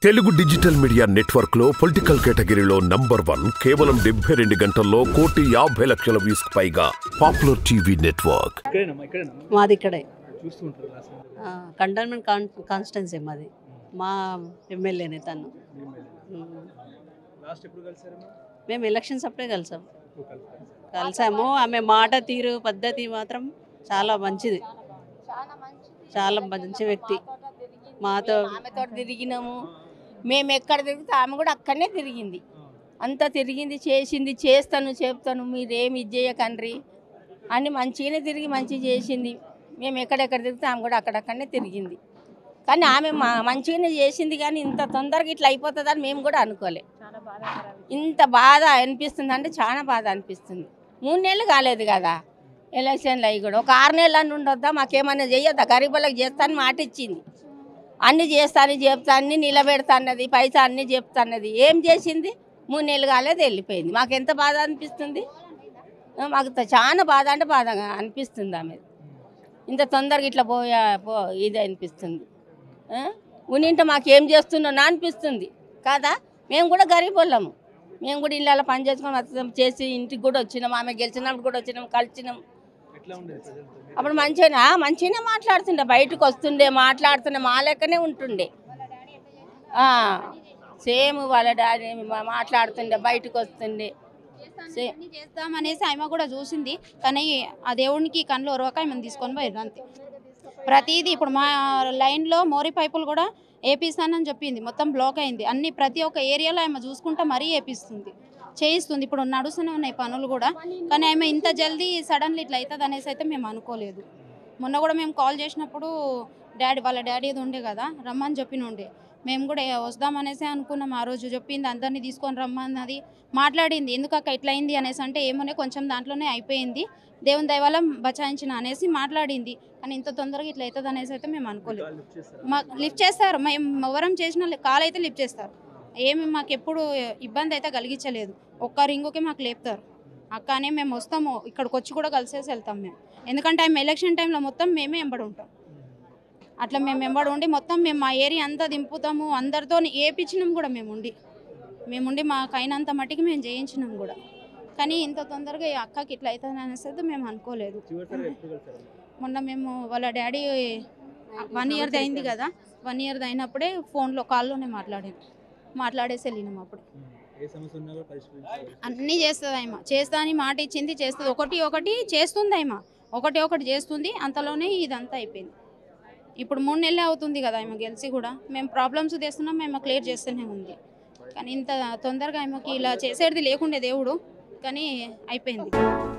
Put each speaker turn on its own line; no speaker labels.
Telugu digital media network లో political కేటగిరీలో number 1 కేవలం 72 గంటల్లో 1,50,00,000 వ్యూస్ పైగా పాపులర్ టీవీ నెట్వర్క్.
మాది ఇక్కడే కంటోన్మెంట్ కాన్స్టిట్యున్సీ మాది. మా ఎమ్మెల్యేనే తను. మేము ఎలక్షన్స్ అప్పుడే కలిసాము. ఆమె మాట తీరు పద్ధతి మాత్రం చాలా మంచిది, చాలా మంచి వ్యక్తి. మాతో
తిరిగినాము. మేము ఎక్కడ తిరిగితే ఆమె కూడా అక్కడనే తిరిగింది. అంతా తిరిగింది, చేసింది. చేస్తాను చెప్తాను, మీరేమి ఇది చేయకండ్రి అని మంచిగానే తిరిగి మంచిగా చేసింది. మేము ఎక్కడెక్కడ తిరిగితే ఆమె కూడా అక్కడక్కడనే తిరిగింది. కానీ ఆమె మంచిగానే చేసింది. కానీ ఇంత తొందరగా ఇట్లా అయిపోతుందని మేము కూడా అనుకోలే. ఇంత బాధ అనిపిస్తుంది అంటే చాలా బాధ అనిపిస్తుంది. 3 నెలలు కాలేదు కదా ఎలక్షన్లు అవి కూడా. ఒక 6 నెలలు అని ఉండొద్దా? మాకేమన్నా చేయొద్దా? గరీబులకు చేస్తాను మాట ఇచ్చింది. అన్నీ చేస్తాను చెప్తా, అన్నీ నిలబెడతాన్నది, పైసా అన్నీ చెప్తాన్నది. ఏం చేసింది? 3 నెలలు కాలేదు, వెళ్ళిపోయింది. మాకు ఎంత బాధ అనిపిస్తుంది. మాకు చాలా బాధ అంటే బాధగా అనిపిస్తుంది. ఆమె ఇంత తొందరగా ఇట్లా ఇది అనిపిస్తుంది. ఉనింటే మాకు ఏం చేస్తున్నా అనిపిస్తుంది కదా. మేము కూడా గరీబ్ వాళ్ళము. మేము కూడా ఇళ్ళలో పని చేసుకొని చేసి ఇంటికి కూడా వచ్చినాం. ఆమె గెలిచినప్పుడు కూడా వచ్చినాం, కలిసినాం. అప్పుడు మంచిగానే మాట్లాడుతుండే, బయటకు వస్తుండే, మాట్లాడుతుండే, మా లెక్కనే ఉంటుండే. సేమ్ వాళ్ళ డాడీ మాట్లాడుతుండే, బయటకు వస్తుండే.
చేస్తామనేసి ఆమె కూడా చూసింది. కానీ ఆ దేవునికి కళ్ళు ఒరవక ఆమెను తీసుకొని పోయారు అంతే. ప్రతిదీ ఇప్పుడు మా లైన్లో మోరీ పైపులు కూడా వేపిస్తానని చెప్పింది. మొత్తం బ్లాక్ అయింది. అన్ని ప్రతి ఒక్క ఏరియాలో ఆమె చూసుకుంటా మరీ వేపిస్తుంది, చేయిస్తుంది. ఇప్పుడు నడుస్తూనే ఉన్నాయి పనులు కూడా. కానీ ఆమె ఇంత జల్దీ సడన్లీ ఇట్లా అవుతుంది అనేసి అయితే మేము అనుకోలేదు. మొన్న కూడా మేము కాల్ చేసినప్పుడు వాళ్ళ డాడీ ఏది ఉండే కదా, రమ్మని చెప్పినుండే. మేము కూడా వస్తామనేసి అనుకున్నాం. ఆ రోజు చెప్పింది, అందరినీ తీసుకొని రమ్మన్నది, మాట్లాడింది. ఎందుకక్క ఇట్లా అయింది అనేసి అంటే ఏమోనే కొంచెం దాంట్లోనే అయిపోయింది, దేవుని దయ వల్ల బచాయించిన అనేసి మాట్లాడింది. కానీ ఇంత తొందరగా ఇట్లా అవుతుంది అనేసి అయితే మేము అనుకోలేదు. లిఫ్ట్ చేస్తారు, మేము ఎవరం చేసిన కాల్ అయితే లిఫ్ట్ చేస్తారు. ఏమి మాకు ఎప్పుడు ఇబ్బంది అయితే కలిగించలేదు. ఒక్క రింగుకి మాకు లేపుతారు. అక్కనే మేము వస్తాము, ఇక్కడికి వచ్చి కూడా కలిసేసి వెళ్తాం మేము. ఎందుకంటే ఆమె ఎలక్షన్ టైంలో మొత్తం మేమే వెంబడి ఉంటాం. అట్లా మేము వెంబడి ఉండి మొత్తం మేము మా ఏరియా అంతా దింపుతాము. అందరితో ఏపించినాం కూడా మేముండి మాకు అయినంత మట్టికి మేము చేయించినాం కూడా. కానీ ఇంత తొందరగా ఈ అక్కకి ఇట్లా అవుతుంది అనేసి మేము అనుకోలేదు. మొన్న మేము వాళ్ళ డాడీ 1 ఇయర్ది అయింది కదా, 1 ఇయర్ది అయినప్పుడే ఫోన్లో కాల్లోనే మాట్లాడేసి వెళ్ళినాం. అప్పుడు అన్నీ చేస్తుంది ఆమె, చేస్తా అని మాట ఇచ్చింది, చేస్తుంది. ఒకటి చేస్తుంది ఆమె, ఒకటి చేస్తుంది. అంతలోనే ఇదంతా అయిపోయింది. ఇప్పుడు 3 నెలలే అవుతుంది కదా ఆమె గెలిచి కూడా. మేము ప్రాబ్లమ్స్ తెస్తున్నాం, మేము క్లియర్ చేస్తూనే ఉంది. కానీ ఇంత తొందరగా ఆమెకి ఇలా చేసేది లేకుండే దేవుడు, కానీ అయిపోయింది.